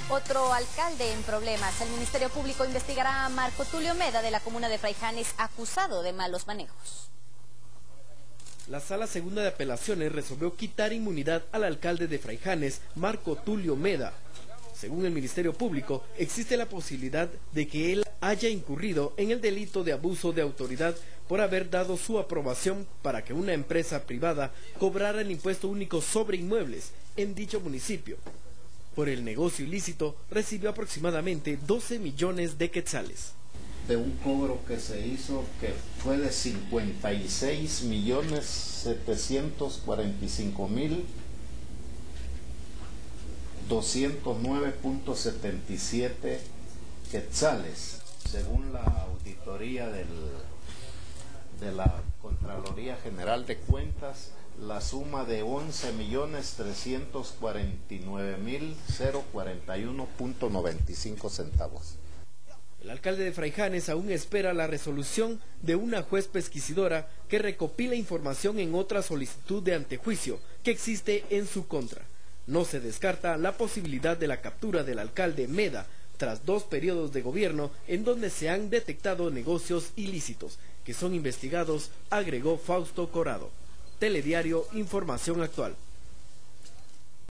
Otro alcalde en problemas. El Ministerio Público investigará a Marco Tulio Meda de la comuna de Fraijanes, acusado de malos manejos. La Sala Segunda de Apelaciones resolvió quitar inmunidad al alcalde de Fraijanes, Marco Tulio Meda. Según el Ministerio Público, existe la posibilidad de que él haya incurrido en el delito de abuso de autoridad por haber dado su aprobación para que una empresa privada cobrara el impuesto único sobre inmuebles en dicho municipio. Por el negocio ilícito recibió aproximadamente 12 millones de quetzales. De un cobro que se hizo que fue de 56.745.209.77 quetzales, según la auditoría de la Contraloría General de Cuentas. La suma de 11.349.041.95 centavos. El alcalde de Fraijanes aún espera la resolución de una juez pesquisidora que recopila información en otra solicitud de antejuicio que existe en su contra. No se descarta la posibilidad de la captura del alcalde Meda tras 2 periodos de gobierno en donde se han detectado negocios ilícitos que son investigados, agregó Fausto Corrado. Telediario Información Actual.